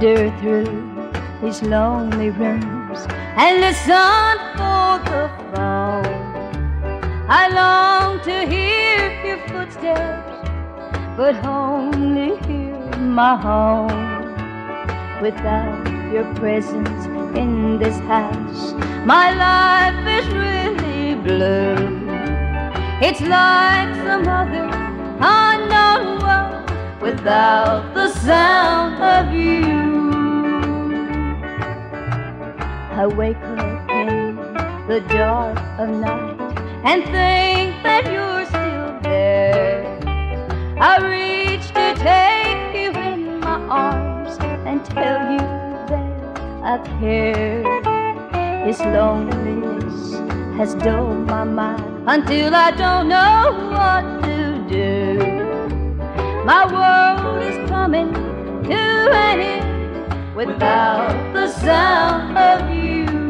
wander through these lonely rooms and listen for the phone. I long to hear your footsteps, but only hear my home. Without your presence in this house, my life is really blue. It's like some other unknown world without the sound of you. I wake up in the dark of night and think that you're still there. I reach to take you in my arms and tell you that I care. This loneliness has dulled my mind until I don't know what to do. My world is coming to an end without the sound of you.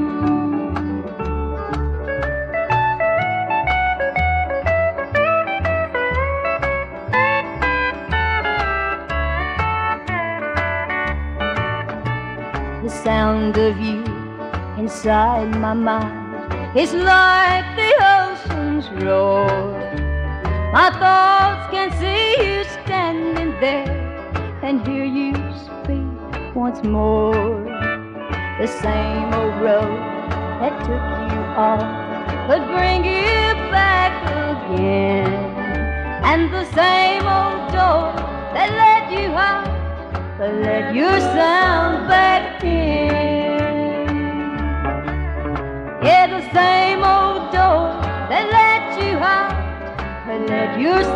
The sound of you inside my mind is like the ocean's roar. My thoughts can see you standing there and hear you speak once more. The same old road that took you off could bring you back again, and the same old door that let you out but let your sound back in. Yeah, the same old door that let you out but let your